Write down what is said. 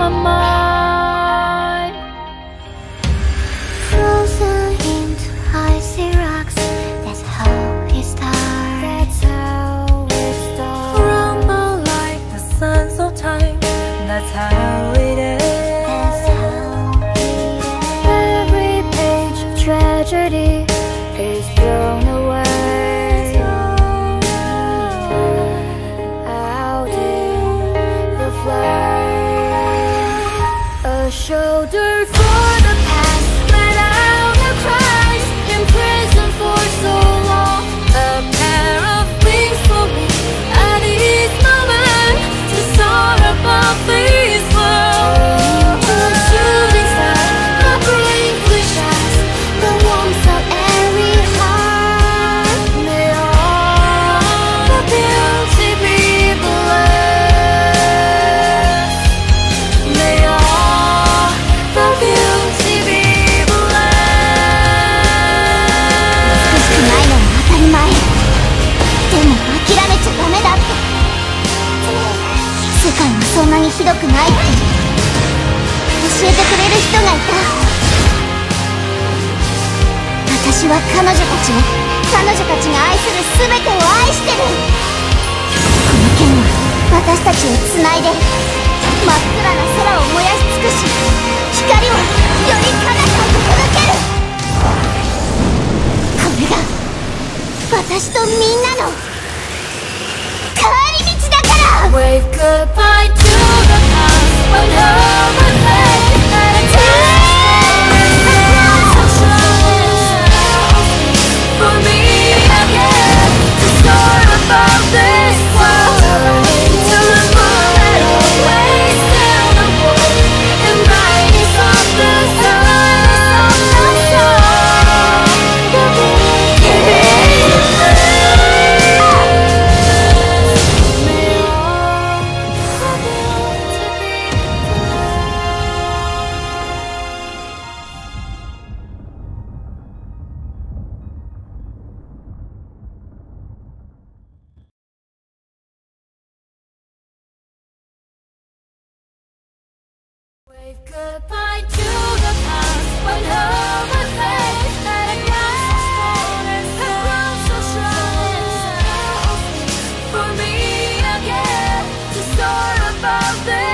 my mind. Frozen into icy rocks, that's how it starts. That's how it starts. Rumble like the sands of time. That's how it is. That's how it is. Every page of tragedy is thrown away. Out in the flame. A shoulder for the past, let out the cries. Imprisoned for so long. A pair of wings for me at each moment to soar above this world. A shooting star, my brain flashes the warmth of every heart. May all the beauty be blessed. May all the beauty be blessed. 美しくないのは当たり前。でも諦めちゃダメだって。世界はそんなにひどくないって教えてくれる人がいた。私は彼女たちを、彼女たちが愛する全てを愛してる。この剣は私たちをつないで、真っ暗な空を燃やし尽くし、光をより彼方へ届ける。これが私とみんなの帰り道だから。 Wave goodbye to the past. When home and pain and a for me again to soar above this world, to the moon and always sail the world and rise of the sun. Wave goodbye to the past. When home and pain and a glass and grown so strong for me again to soar above this.